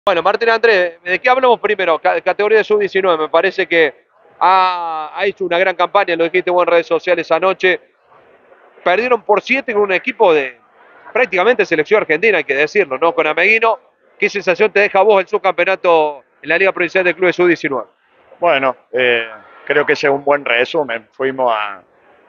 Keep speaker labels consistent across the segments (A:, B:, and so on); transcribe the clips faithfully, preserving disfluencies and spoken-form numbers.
A: Bueno, Martín Andrés, ¿de qué hablamos primero? Ca- categoría de sub diecinueve, me parece que ha, ha hecho una gran campaña, lo dijiste vos en redes sociales anoche. Perdieron por siete con un equipo de prácticamente selección argentina, hay que decirlo, ¿no? Con Ameguino. ¿Qué sensación te deja vos el subcampeonato en la Liga Provincial de Clubes sub diecinueve?
B: Bueno, eh, creo que ese es un buen resumen. Fuimos a,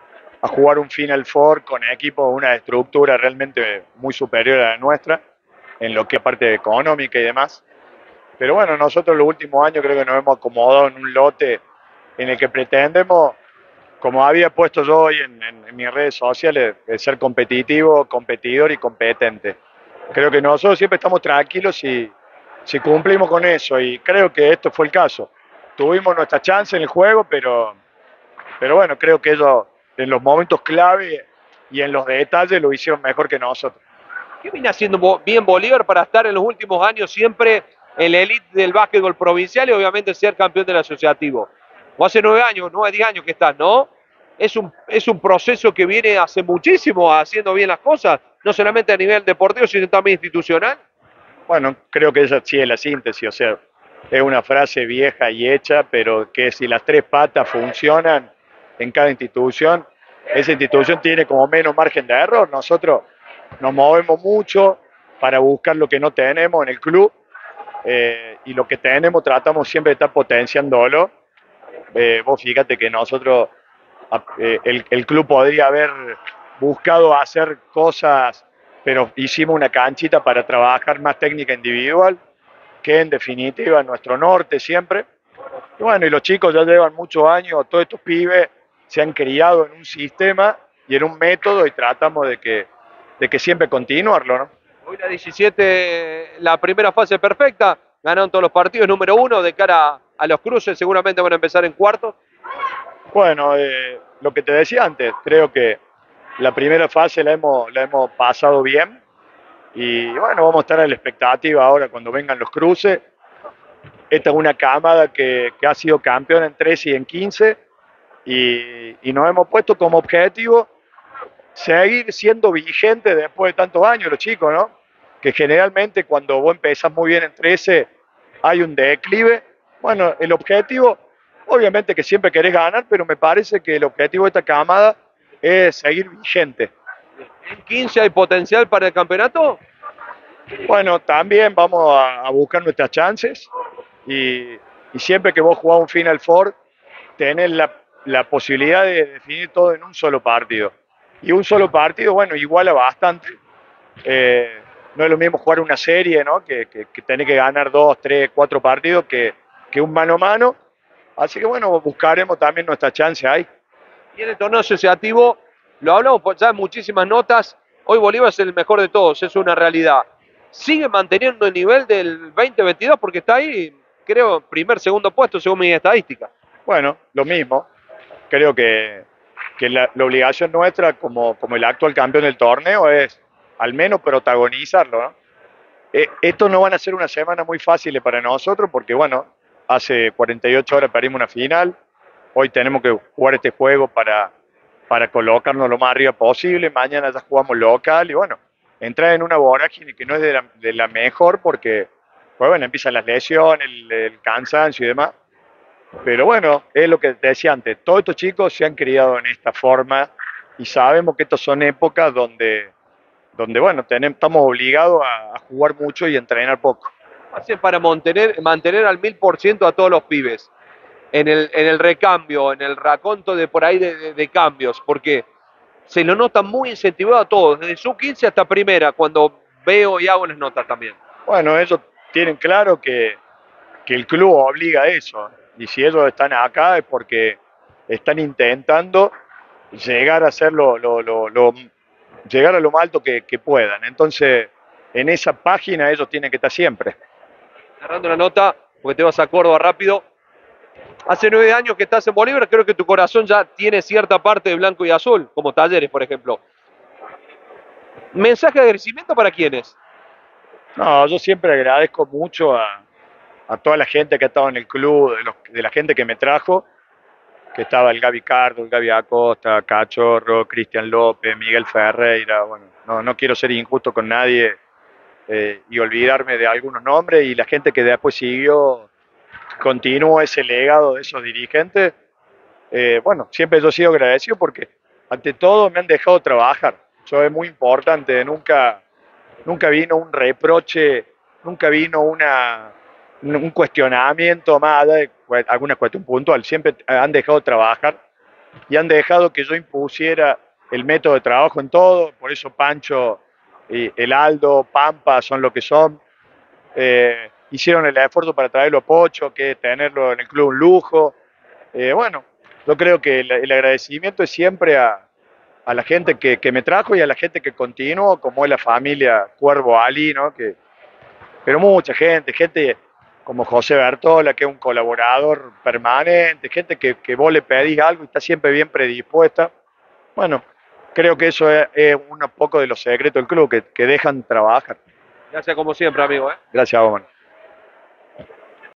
B: a jugar un Final Four con equipos de una estructura realmente muy superior a la nuestra, en lo que es parte económica y demás. Pero bueno, nosotros los últimos años creo que nos hemos acomodado en un lote en el que pretendemos, como había puesto yo hoy en, en- en mis redes sociales, de ser competitivo, competidor y competente. Creo que nosotros siempre estamos tranquilos si, si cumplimos con eso y creo que esto fue el caso. Tuvimos nuestra chance en el juego, pero, pero bueno, creo que ellos en los momentos clave y en los detalles lo hicieron mejor que nosotros.
A: ¿Qué viene haciendo bien Bolívar para estar en los últimos años siempre en la elite del básquetbol provincial y obviamente ser campeón del asociativo? O hace nueve años, nueve, diez años que estás, ¿no? Es un, es un proceso que viene hace muchísimo haciendo bien las cosas, no solamente a nivel deportivo, sino también institucional.
B: Bueno, creo que esa sí es la síntesis, o sea, es una frase vieja y hecha, pero que si las tres patas funcionan en cada institución, esa institución tiene como menos margen de error. Nosotros nos movemos mucho para buscar lo que no tenemos en el club eh, y lo que tenemos tratamos siempre de estar potenciándolo. Eh, vos fíjate que nosotros, eh, el, el club podría haber buscado hacer cosas, pero hicimos una canchita para trabajar más técnica individual, que en definitiva es nuestro norte siempre. Y bueno, y los chicos ya llevan muchos años, todos estos pibes se han criado en un sistema y en un método y tratamos de que, de que siempre continuarlo, ¿no?
A: Hoy la diecisiete, la primera fase perfecta, ganaron todos los partidos, número uno, de cara a los cruces, seguramente van a empezar en cuartos.
B: Bueno, eh, lo que te decía antes, creo que la primera fase la hemos, la hemos pasado bien y bueno, vamos a estar a la expectativa ahora cuando vengan los cruces. Esta es una cámara que, que ha sido campeona en trece y en quince y, y nos hemos puesto como objetivo seguir siendo vigente después de tantos años los chicos, ¿no? Que generalmente cuando vos empezás muy bien en trece hay un declive. Bueno, el objetivo, obviamente que siempre querés ganar, pero me parece que el objetivo de esta camada es seguir vigente.
A: En quince hay potencial para el campeonato.
B: Bueno, también vamos a, a buscar nuestras chances y, y siempre que vos jugás un Final Four, tenés la, la posibilidad de definir todo en un solo partido. Y un solo partido, bueno, iguala bastante. Eh, no es lo mismo jugar una serie, ¿no? Que, que, que tenés que ganar dos, tres, cuatro partidos que, que un mano a mano. Así que bueno, buscaremos también nuestra chance ahí.
A: Y en el torneo asociativo, lo hablamos ya en muchísimas notas, hoy Bolívar es el mejor de todos, es una realidad. Sigue manteniendo el nivel del veinte veintidós porque está ahí, creo, primer, segundo puesto según mi estadística.
B: Bueno, lo mismo. Creo que, que la, la, obligación nuestra como, como el actual campeón del torneo es al menos protagonizarlo, ¿no? Eh, esto no van a ser una semana muy fácil para nosotros porque, bueno, hace cuarenta y ocho horas perdimos una final, hoy tenemos que jugar este juego para, para colocarnos lo más arriba posible, mañana ya jugamos local y, bueno, entrar en una vorágine que no es de la, de la mejor porque, pues, bueno, empiezan las lesiones, el, el cansancio y demás. Pero bueno, es lo que te decía antes, todos estos chicos se han criado en esta forma y sabemos que estas son épocas donde, donde bueno, tenemos, estamos obligados a, a jugar mucho y a entrenar poco.
A: Hace para mantener, mantener al mil por ciento a todos los pibes en el, en el recambio, en el raconto de por ahí de, de, de cambios, porque se lo nota muy incentivado a todos, desde sub quince hasta primera, cuando veo y hago las notas también.
B: Bueno, ellos tienen claro que, que el club obliga a eso, y si ellos están acá es porque están intentando llegar a ser lo, lo, lo, lo llegar a lo más alto que, que puedan. Entonces, en esa página ellos tienen que estar siempre.
A: Cerrando la nota, porque te vas a Córdoba rápido. Hace nueve años que estás en Bolívar, creo que tu corazón ya tiene cierta parte de blanco y azul, como Talleres, por ejemplo. ¿Mensaje de agradecimiento para quiénes?
B: No, yo siempre agradezco mucho a, a toda la gente que ha estado en el club, de, los, de la gente que me trajo, que estaba el Gaby Cardo, el Gaby Acosta, Cachorro, Cristian López, Miguel Ferreira. Bueno, no, no quiero ser injusto con nadie, eh, y olvidarme de algunos nombres, y la gente que después siguió, continuó ese legado de esos dirigentes. Eh, bueno, siempre yo he sido agradecido porque ante todo me han dejado trabajar. Eso es muy importante, nunca, nunca vino un reproche, nunca vino una, un cuestionamiento más allá de alguna cuestión puntual, siempre han dejado trabajar y han dejado que yo impusiera el método de trabajo en todo. Por eso Pancho, y el Aldo, Pampa son lo que son. Eh, hicieron el esfuerzo para traerlo a Pocho, que tenerlo en el club un lujo. Eh, bueno, yo creo que el, el agradecimiento es siempre a, a la gente que, que, me trajo y a la gente que continuó, como es la familia Cuervo Ali, ¿no? Que, pero mucha gente, gente como José Bertola, que es un colaborador permanente, gente que, que vos le pedís algo y está siempre bien predispuesta. Bueno, creo que eso es, es un poco de los secretos del club, que, que dejan trabajar.
A: Gracias como siempre, amigo. ¿eh?
B: Gracias a vos, man.